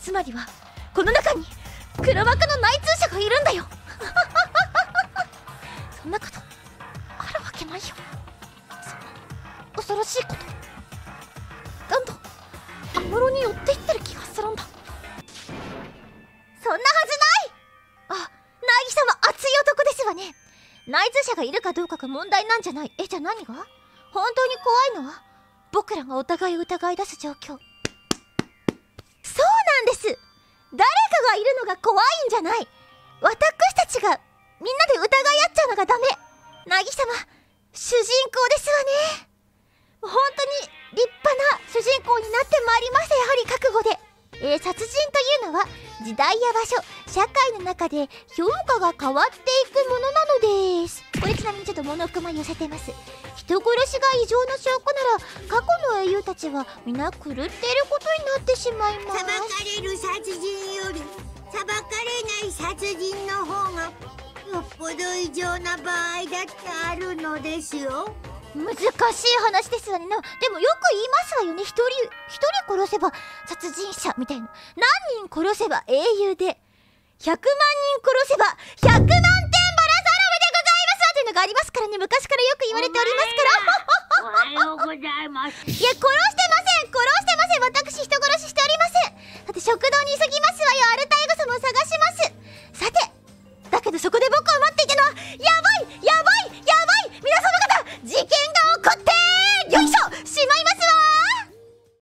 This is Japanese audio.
つまりはこの中に黒幕の内通者がいるんだよ。そんなことあるわけないよ。そんな恐ろしいことどんどん安室に寄っていってる気がするんだ。そんなはずない。あ、凪様熱い男ですわね。内通者がいるかどうかが問題なんじゃない。じゃあ何が本当に怖いのは僕らがお互い疑い出す状況。そうなんです。誰かがいるのが怖いんじゃない。私たちがみんなで疑い合っちゃうのがダメ。凪様主人公ですわね。本当に立派な主人公になってまいりました。やはり覚悟で。殺人というのは時代や場所、社会の中で評価が変わっていくものなのです。これちなみにちょっと物含ま寄せてます。人殺しが異常の証拠なら過去の英雄たちは皆狂っていることになってしまいます。 裁かれる殺人より裁かれない殺人の方がよっぽど異常な場合だってあるのですよ。 難しい話ですわね。でもよく言いますわよね。一人殺せば殺人者みたいな。何人殺せば英雄で100万人殺せば100万点バラサロメでございますというのがありますからね。昔からよく言われておりますから。 おはようございます。 いや、殺してません。私人殺ししておりません。だって食堂に急